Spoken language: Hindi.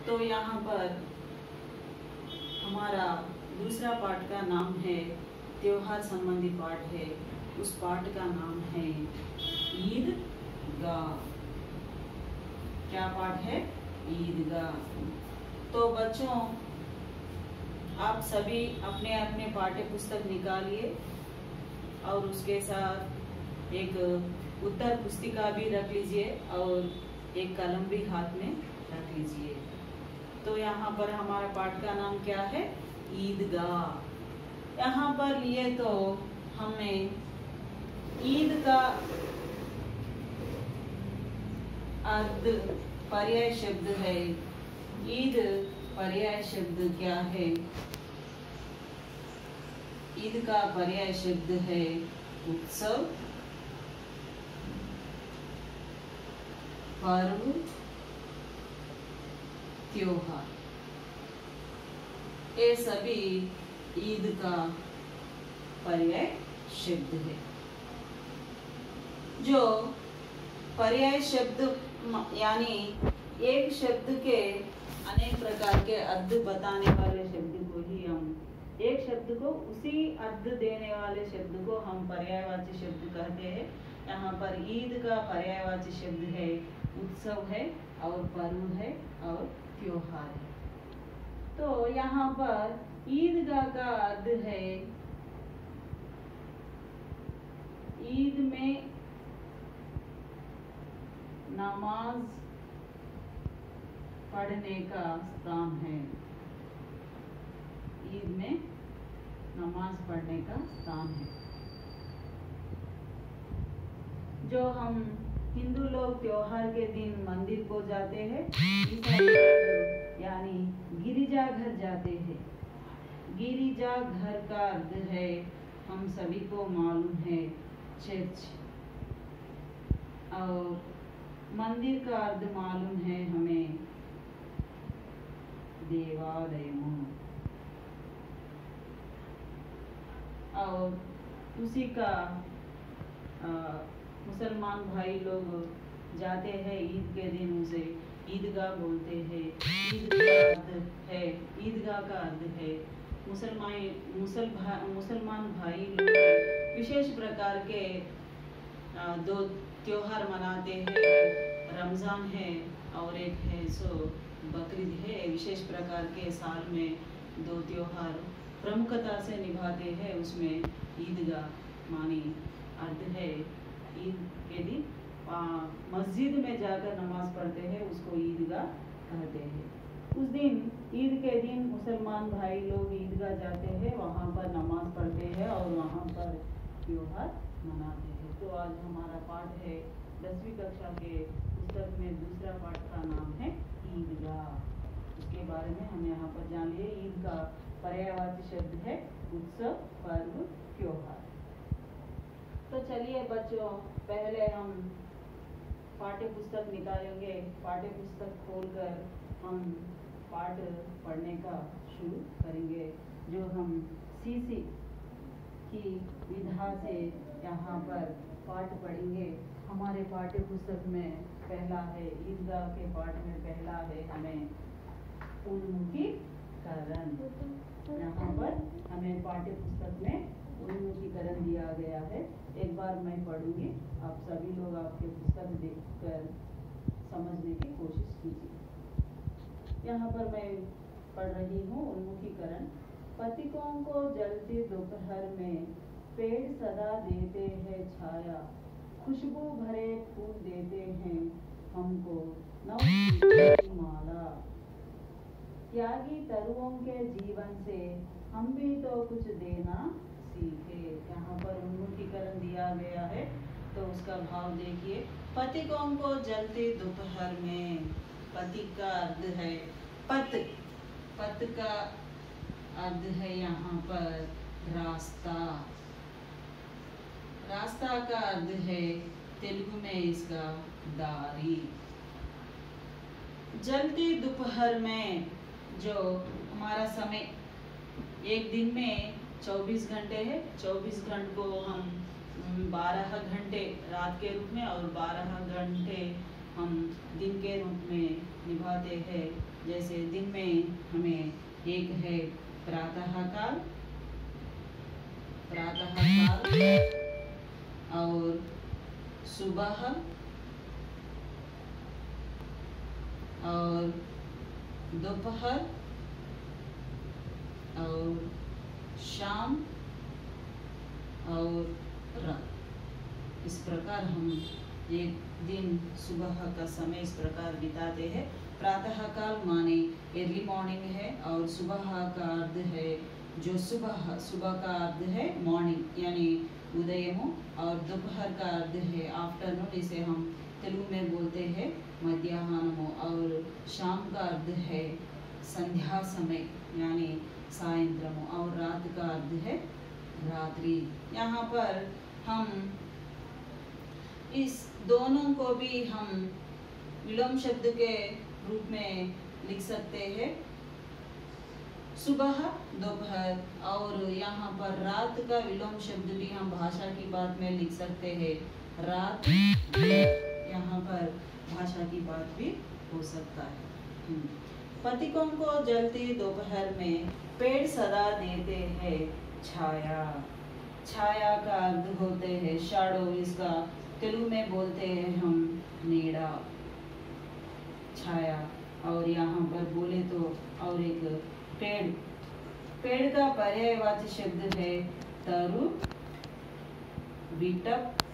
तो यहाँ पर हमारा दूसरा पाठ का नाम है त्योहार संबंधी पाठ है। उस पाठ का नाम है ईदगाह। क्या पाठ है? ईदगाह। तो बच्चों, आप सभी अपने अपने पाठ्य पुस्तक निकालिए और उसके साथ एक उत्तर पुस्तिका भी रख लीजिए और एक कलम भी हाथ में रख लीजिए। तो यहाँ पर हमारा पाठ का नाम क्या है? ईदगाह। यहाँ पर लिए तो हमने ईद का अर्थ पर्याय शब्द है। ईद पर्याय शब्द क्या है? ईद का पर्याय शब्द है उत्सव, पर्व, त्योहार। ये सभी ईद का पर्याय शब्द है। जो पर्याय शब्द यानी एक शब्द के अनेक प्रकार के अर्थ बताने वाले शब्द को ही हम, एक शब्द को उसी अर्थ देने वाले शब्द को हम पर्यायवाची शब्द कहते हैं। यहाँ पर ईद का पर्यायवाची शब्द है उत्सव है और पर्व है और त्योहार है। तो यहाँ पर ईदगाह का अर्थ है ईद में नमाज पढ़ने का स्थान है। ईद में नमाज पढ़ने का स्थान है। जो हम हिंदू लोग त्योहार के दिन मंदिर को जाते हैं, यानी गिरिजा घर जाते हैं। गिरिजा घर का अर्थ है, हम सभी को मालूम है, चर्च। और मंदिर का अर्थ मालूम है हमें, देवालय। और उसी का मुसलमान भाई लोग जाते हैं ईद के दिन, उसे ईदगाह बोलते हैं। ईदगाह का अर्थ है मुसलमान भाई लोग विशेष प्रकार के दो त्योहार मनाते हैं। रमजान है और एक है सो बकरीद है। विशेष प्रकार के साल में दो त्योहार प्रमुखता से निभाते हैं। उसमें ईदगाह मानी अर्थ है ईद के दिन मस्जिद में जाकर नमाज पढ़ते हैं, उसको ईदगाह कहते हैं। उस दिन ईद के दिन मुसलमान भाई लोग ईदगाह जाते हैं, वहाँ पर नमाज पढ़ते हैं और वहाँ पर त्योहार मनाते हैं। तो आज हमारा पाठ है 10वीं कक्षा के पुस्तक में दूसरा पाठ का नाम है ईदगाह। इसके बारे में हम यहाँ पर जान लिए। ईद का पर्यायवाची शब्द है उत्सव, पर्व, त्योहार। तो चलिए बच्चों, पहले हम पाठ्य पुस्तक निकालेंगे। पाठ्य पुस्तक खोलकर हम पाठ पढ़ने का शुरू करेंगे। जो हम सीसी की विधा से यहाँ पर पाठ पढ़ेंगे। हमारे पाठ्य पुस्तक में पहला है, ईदगाह के पाठ में पहला है हमें उन्मुखीकरण। यहाँ पर हमें पाठ्य पुस्तक में उन्मुखीकरण दिया गया है। एक बार मैं पढ़ूंगी, आप सभी लोग आपके पुस्तक देखकर समझने की कोशिश कीजिए। यहाँ पर मैं पढ़ रही हूँ उन्मुखीकरण। पथिकों को जलती दोपहर में पेड़ सदा देते हैं छाया, खुशबू भरे फूल देते हैं हमको नव माला। त्यागी तरुओं के जीवन से हम भी तो कुछ देना सीखे। यहाँ पर उन्मुखीकरण दिया गया है, तो उसका भाव देखिए। पथिकों को जलते दोपहर में, पथिक का अर्थ है पथ। पथ का अर्थ है यहाँ पर रास्ता। रास्ता का अर्थ है तेलुगु में इसका दारी। जलती दोपहर में, जो हमारा समय एक दिन में 24 घंटे है। 24 घंटे को हम 12 घंटे रात के रूप में और 12 घंटे हम दिन के रूप में निभाते हैं। जैसे दिन में हमें एक है प्रातःकाल और सुबह और दोपहर और शाम और रात। इस प्रकार हम एक दिन सुबह का समय इस प्रकार बिताते हैं। प्रातःकाल माने अर्ली मॉर्निंग है और सुबह का अर्थ है जो सुबह का अर्थ है मॉर्निंग यानी उदयमु, और दोपहर का अर्थ है आफ्टरनून, इसे हम तेलुगु में बोलते हैं मध्याह्नमु, और शाम का अर्थ है संध्या समय यानी सायंत्रमु, और रात का अर्थ है रात्रि। यहाँ पर हम इस दोनों को भी हम विलोम शब्द के रूप में लिख सकते हैं, सुबह दोपहर, और यहाँ पर रात का विलोम शब्द भी हम भाषा की बात में लिख सकते हैं रात। यहाँ पर भाषा की बात भी हो सकता है। पथिकों को जलती दोपहर में पेड़ सदा देते हैं छाया। छाया का अर्थ होते हैं शैडो, इसका तेलुगु में बोलते हैं हम नीड़ा, छाया। और यहाँ पर बोले तो और एक पेड़ का पर्यायवाची शब्द है तरु, विटप,